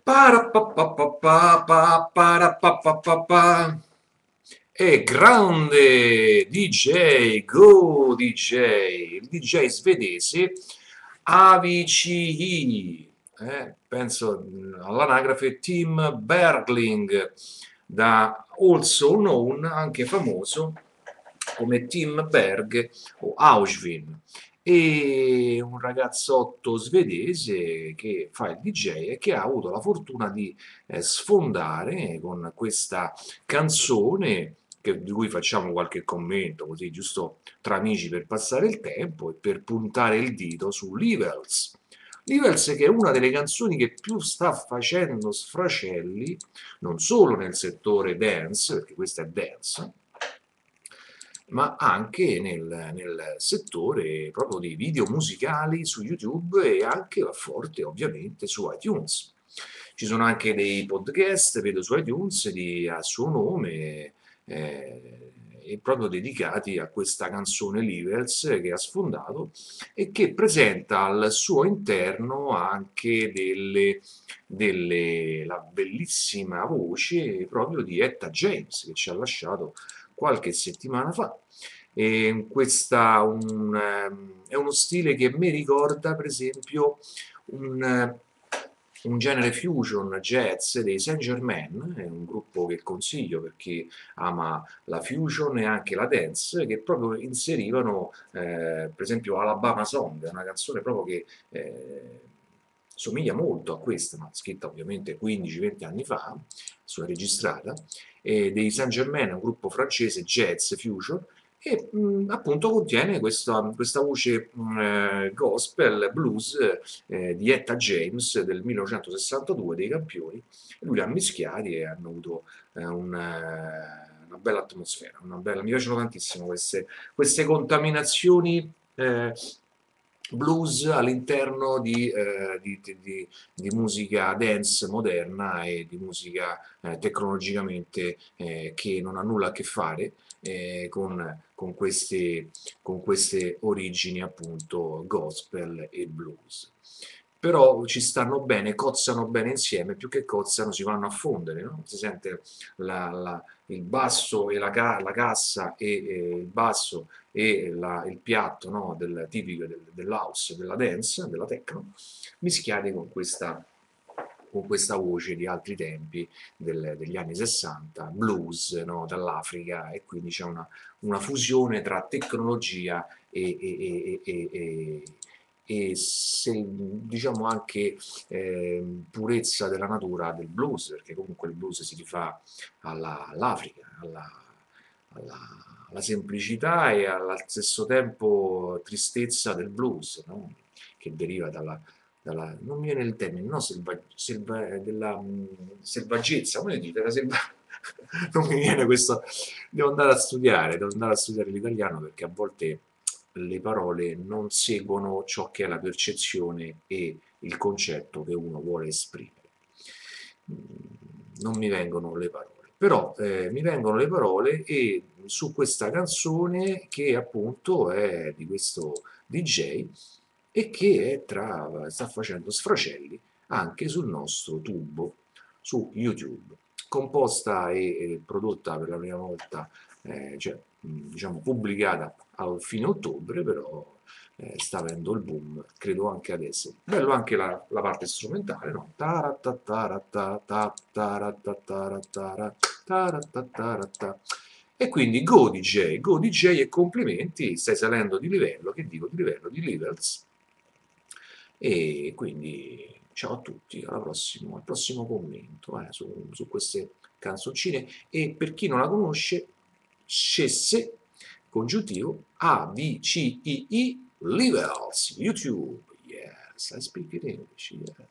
Parapapapapapapapapapapa. E grande DJ, Go DJ, il DJ svedese Avicii, penso all'anagrafe Tim Bergling, da also known, anche famoso come Tim Berg o Auschwitz, e un ragazzotto svedese che fa il DJ e che ha avuto la fortuna di sfondare con questa canzone di cui facciamo qualche commento, così giusto tra amici per passare il tempo e per puntare il dito su Levels. Levels che è una delle canzoni che più sta facendo sfracelli, non solo nel settore dance, perché questa è dance, ma anche nel settore proprio dei video musicali su YouTube e anche a forte ovviamente su iTunes. Ci sono anche dei podcast, vedo su iTunes, a suo nome, e proprio dedicati a questa canzone Livers che ha sfondato e che presenta al suo interno anche la bellissima voce proprio di Etta James che ci ha lasciato qualche settimana fa. È uno stile che mi ricorda, per esempio, un, un genere fusion jazz dei Saint Germain, è un gruppo che consiglio per chi ama la fusion e anche la dance, che proprio inserivano, per esempio, Alabama Song, una canzone proprio che somiglia molto a questa, ma scritta ovviamente 15-20 anni fa, registrata, dei Saint Germain, un gruppo francese jazz fusion, e appunto contiene questa voce gospel blues di Etta James del 1962 dei Campioni, e lui li ha mischiati e hanno avuto una bella atmosfera, mi piacciono tantissimo queste contaminazioni blues all'interno di musica dance moderna e di musica tecnologicamente che non ha nulla a che fare con queste origini appunto gospel e blues. Però ci stanno bene, cozzano bene insieme, più che cozzano si vanno a fondere, no? Si sente il basso e la cassa e il basso e il piatto, no, tipico dell'house, della dance, della techno, mischiati con questa voce di altri tempi degli anni 60, blues, no, dall'Africa, e quindi c'è una fusione tra tecnologia diciamo anche purezza della natura del blues, perché comunque il blues si rifà all'Africa, alla semplicità e allo stesso tempo tristezza del blues, no? Che deriva non mi viene il termine, no, della selvaggezza, come dite, non mi viene questo, devo andare a studiare l'italiano perché a volte le parole non seguono ciò che è la percezione e il concetto che uno vuole esprimere. Non mi vengono le parole, però mi vengono le parole e su questa canzone che appunto è di questo DJ e che sta facendo sfracelli anche sul nostro tubo su YouTube, composta e prodotta per la prima volta, cioè diciamo pubblicata a fine ottobre, però sta avendo il boom, credo anche adesso. Bello anche la parte strumentale, no? Taratatata, taratatara, taratatara. E quindi Go DJ e complimenti, stai salendo di livello, che dico di livello, di levels. E quindi ciao a tutti, al prossimo commento su queste canzoncine. E per chi non la conosce, scesse, congiuntivo, Avcii Levels, YouTube. Yes, I speak it English, yes.